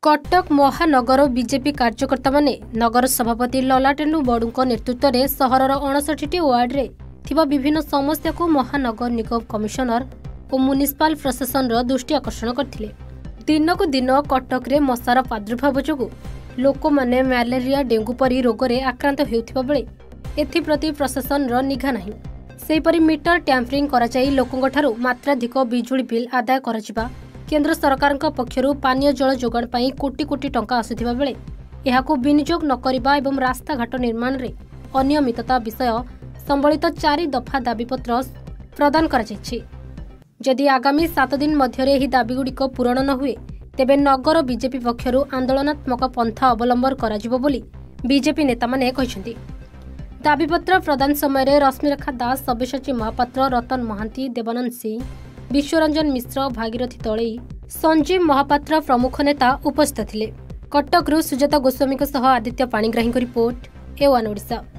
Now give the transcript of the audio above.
कटक महानगर बीजेपी कार्यकर्ता माने नगर सभापति ललाटेन्दु बड़ू नेतृत्व में सहरर 59 वार्ड थिबा विभिन्न समस्या को महानगर निगम कमिशनर और म्युनिसिपल प्रशासन दृष्टि आकर्षण करथिले। दिनकू दिन कटक रे मशार प्रादुर्भाव जोगु लोक माने मलेरिया डेंगू परी रोग रे आक्रांत हेउथिबा बेले एथिप्रति प्रशासन निघा नाही। सेहीपरि मीटर टैंपरिंग कराई लोकंक ठारू मात्राधिक बिजुली बिल आदाय कराजिबा केंद्र सरकार पक्षरु पानीय जल जोगाण पाई कोटी कोटी टंका आसुथिबा बेले एहाकू विनियोग न करिबा एवं रास्ताघाट निर्माण रे अनियमितता विषय संबलित 4 दफा दाबीपत्र प्रदान कराଯାଇଛି। जदि आगामी 7 दिन मध्य एही दाबीगुड़िक पूरण न हुए तेबे नगर बीजेपी पक्षरु आंदोलनात्मक पंथा अवलंबन कराजिबो बोली बीजेपी नेता माने कहिसेंती। दाबीपत्र प्रदान समय रश्मिरेखा दास, सब्यसाची महापात्र, रतन महांती, देवानंद सिंह, विश्वरंजन मिश्र, भागीरथी तळई, संजीव महापात्र प्रमुख नेता उपस्थित थिले। कटकरू सुजाता गोस्वामी आदित्य पाणिग्राही रिपोर्ट, A1 ओडिशा।